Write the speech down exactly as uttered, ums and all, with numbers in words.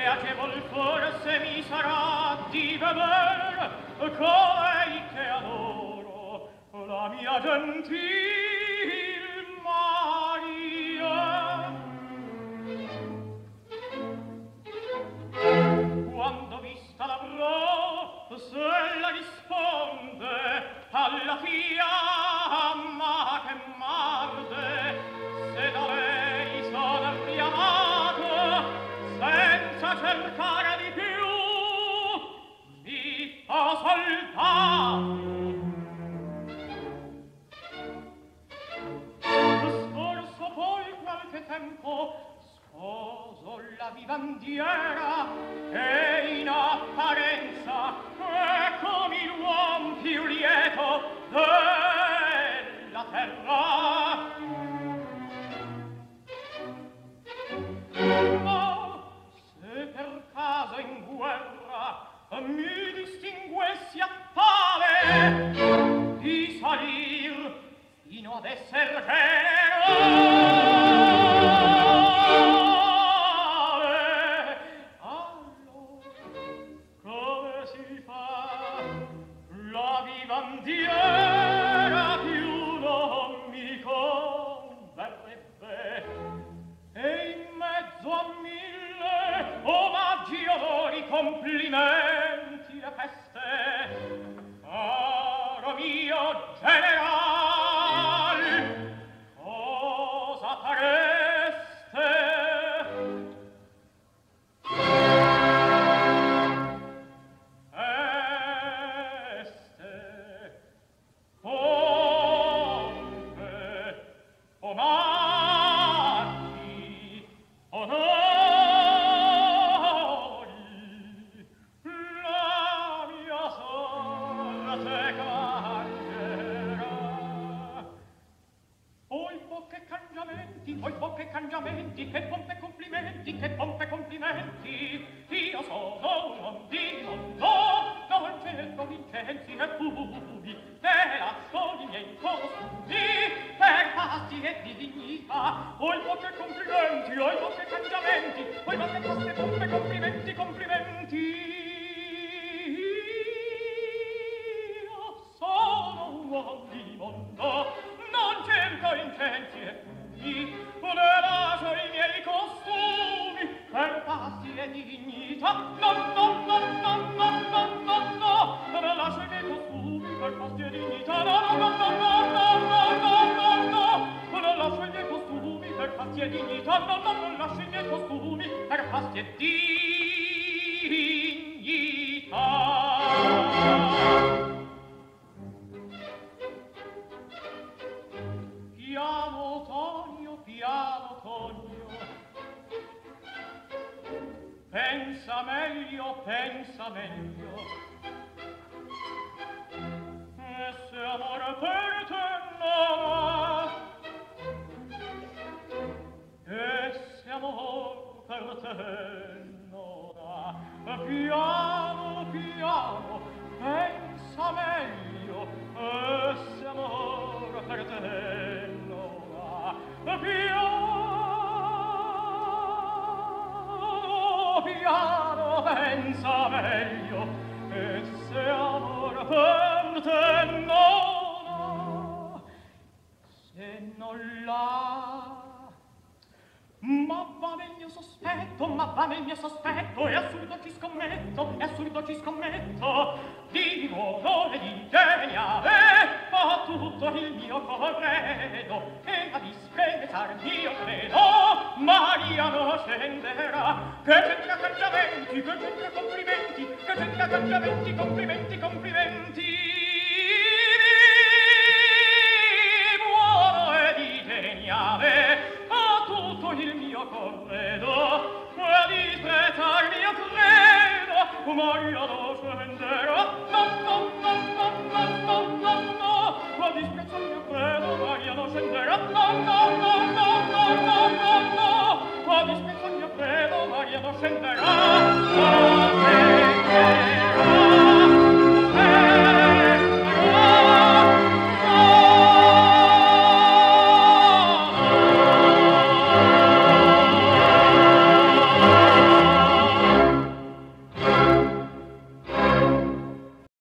agevol forse mi sarà di veder colei che adoro, la mia gentil Maria. Quando vista l'avrò, se la risponde alla fiamma che m'arde, se da lei sono riamato senza cercare di più, mi fa soltanto. Scorso poi qualche tempo sposo la vivandiera e in apparenza eccomi l'uom più lieto della terra. Ma se per caso in guerra mi distinguessi a tale di salir fino ad esser generale, allora come si fa? La vivandiera più non mi converrebbe, e in mezzo a mille omaggi, onori, complimenti e feste, caro mio general, cosa fareste? Este, pompe, omaggi, onori, la mia sorte cambierà. Oi poche cangiamenti, oi poche cangiamenti, che pompe e complimenti, che pompe e complimenti. Io sono un ondino, no, non cerco Vincenzi e Pubi, te lascio i miei costumi per fasti e di dignità. Oi poche complimenti, oi poche cangiamenti, oi poche poste, pompe, complimenti, complimenti. Io sono un uomo di mondo, non cerco Vincenzi e Pubi, ne lascio i miei costumi per fasti e di dignità. No, no, no, no, no, no, no, no, ne lascio i miei costumi per fasti e dignità. No, no, no, no, no, no, no, no, no, ne lascio i miei costumi per fasti e dignità. No, no, non lascio i miei costumi per fasti e dignità. Piano Tonio, piano Tonio, pensa meglio, pensa meglio, e se amore per te non ha, e se amore per te non ha, piano, piano, pensa meglio, e se amore per te non ha, piano, piano, pensa meglio, e se amore per te non ha, se non l'ha. Ma va nel mio sospetto, ma va nel mio sospetto, è assurdo ci scommetto, è assurdo ci scommetto, di nuovo e di geniale, fa tutto il mio corredo, e a disprezzar mio credo, Maria non scenderà, che c'entra cangiamenti, che c'entra complimenti, che c'entra cangiamenti, complimenti, complimenti, buono e di geniale, tutto il mio corredo, e a disprezzar mio credo, Maria non scenderà, no, no, no, no, no, no, no, no, a disprezzar mio credo, Maria non scenderà, no, no, no, no, no, no, no, no, a disprezzar mio credo, Maria non scenderà.